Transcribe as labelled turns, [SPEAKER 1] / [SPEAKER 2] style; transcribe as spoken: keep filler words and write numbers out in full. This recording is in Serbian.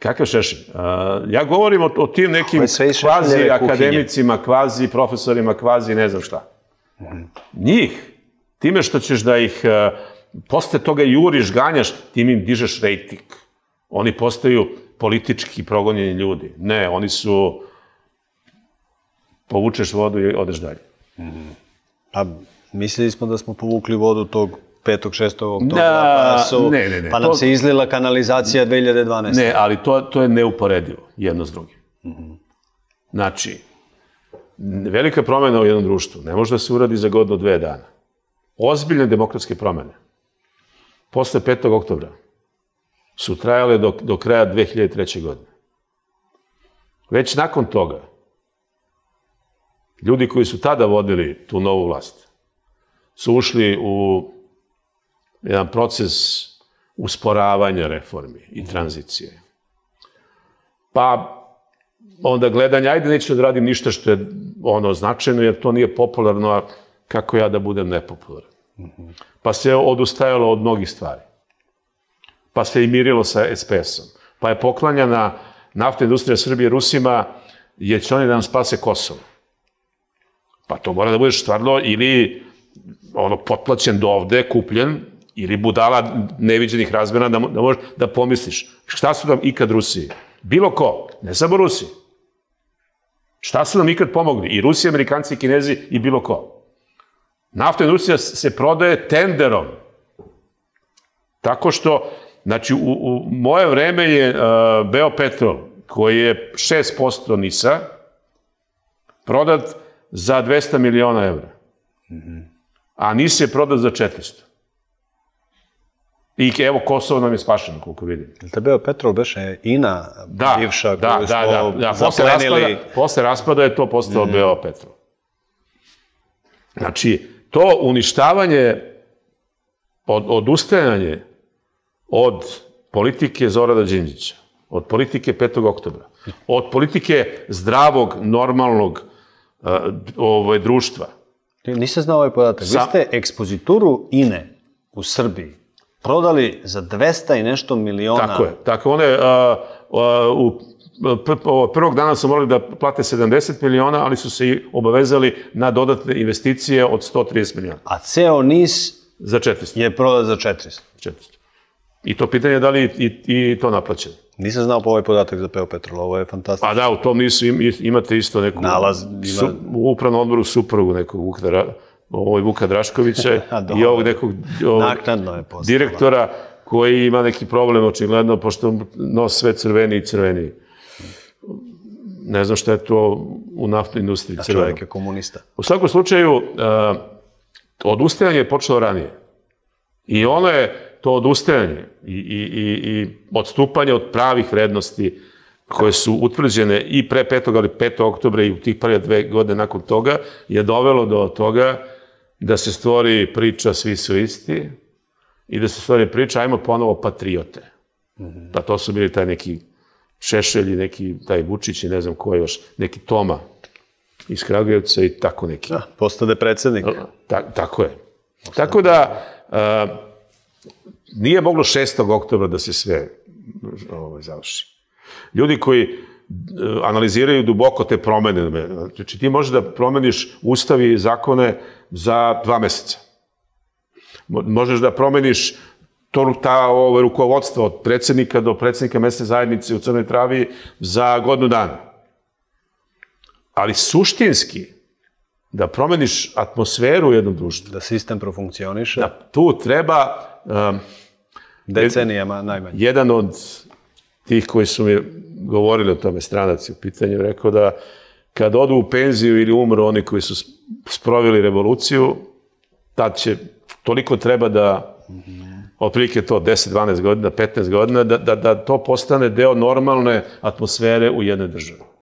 [SPEAKER 1] Kakav Šešelj? Ja govorim o tim nekim kvazi akademicima, kvazi profesorima, kvazi ne znam šta. Njih, time što ćeš da ih posle toga juriš, ganjaš, tim im dižeš rejting. Oni postaju politički progonjeni ljudi. Ne, oni su povučeš vodu i odeš dalje.
[SPEAKER 2] Pa mislili smo da smo povukli vodu tog petog šestog oktobra, pa nam se izlila kanalizacija dve hiljade dvanaeste.
[SPEAKER 1] Ne, ali to je neuporedivo, jedno s drugim. Znači, velika promjena u jednom društvu ne može da se uradi za godinu dve dana. Ozbiljne demokratske promjene posle petog oktobra su trajale do kraja dve hiljade treće. godine. Već nakon toga, ljudi koji su tada vodili tu novu vlast su ušli u jedan proces usporavanja reformi i tranzicije. Pa onda gledanje, ajde neću da radim ništa što je ono značajno, jer to nije popularno, a kako ja da budem nepopularan. Pa se odustajalo od mnogih stvari. Pa se i mirilo sa es pe esom. Pa je poklanjana naftna industrija Srbije Rusima, jer će oni da nam spase Kosovo. Pa to mora da budeš stvarno ili potplaćen do ovde, kupljen, ili budala neviđenih razmjera da možeš da pomisliš. Šta su nam ikad Rusiji? Bilo ko, ne samo Rusi. Šta su nam ikad pomogli? I Rusi, Amerikanci, i Kinezi i bilo ko. Naftna industrija se prodaje tenderom. Tako što, znači, u moje vreme je Beopetrol, koji je šest posto NIS-a, prodat za dvesta miliona evra. A NIS je prodat za četiristo. I evo, Kosovo nam je spašeno, koliko vidim.
[SPEAKER 2] Je li te Beopetrol beše INA bivša koju smo zaplenili?
[SPEAKER 1] Posle raspada je to postao Beopetrol. Znači, to uništavanje, odustajanje od politike Zorana Đinđića, od politike petog oktobra, od politike zdravog, normalnog društva.
[SPEAKER 2] Nisam znao ovaj podatak. Vi ste ekspozituru INE u Srbiji prodali za dvesta i nešto miliona.
[SPEAKER 1] Tako je. Tako one, prvog dana su morali da plate sedamdeset miliona, ali su se i obavezali na dodatne investicije od sto trideset miliona.
[SPEAKER 2] A ceo NIS
[SPEAKER 1] za četiristo.
[SPEAKER 2] Je prodat za četiristo.
[SPEAKER 1] četiristo. I to pitanje je da li i to naplaćeno.
[SPEAKER 2] Nisam znao po ovaj podatak za Beopetrol, ovo je fantastično.
[SPEAKER 1] Pa da, u tom NIS-u imate isto neku...
[SPEAKER 2] Nalaz.
[SPEAKER 1] U upravnom odboru suprugu nekog Vuka Draškovića i ovog nekog direktora koji ima neki problem, očigledno, pošto nos sve crveni i crveni. Ne znam šta je to u naftnoj industriji crveno.
[SPEAKER 2] A čovjek je komunista.
[SPEAKER 1] U svakom slučaju, odustajanje je počelo ranije. I ono je to odustajanje i odstupanje od pravih vrednosti koje su utvrđene i pre petog, ali petog oktobra i u tih prve dve godine nakon toga, je dovelo do toga da se stvori priča svi su isti i da se stvori priča ajmo ponovo patriote. Pa to su bili taj neki Šešelj, neki taj Vučić i ne znam ko je još, neki Toma iz Kragujevca i tako neki.
[SPEAKER 2] Da, postade predsjednik.
[SPEAKER 1] Tako je. Tako da nije moglo šestog oktobra da se sve završi. Ljudi koji analiziraju duboko te promene, znači ti možeš da promeniš ustav i zakone za dva meseca. Možeš da promeniš ta rukovodstvo od predsjednika do predsjednika mesne zajednice u Crnoj Travi za godinu dana. Ali suštinski, da promeniš atmosferu u jednom društvu.
[SPEAKER 2] Da sistem profunkcioniše.
[SPEAKER 1] Da tu treba...
[SPEAKER 2] Decenijama najmanje.
[SPEAKER 1] Jedan od tih koji su mi govorili o tome, stranaci u pitanju, rekao da kad odu u penziju ili umru oni koji su sproveli revoluciju, tad će, toliko treba da, otprilike to deset, dvanaest godina, petnaest godina, da to postane deo normalne atmosfere u jednoj državi.